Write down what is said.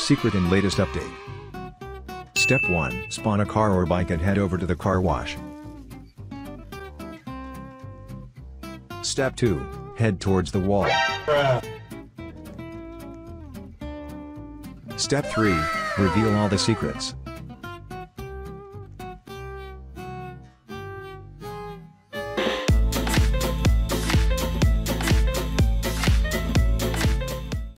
Secret and latest update. Step 1. Spawn a car or bike and head over to the car wash. Step 2. Head towards the wall. Step 3. Reveal all the secrets.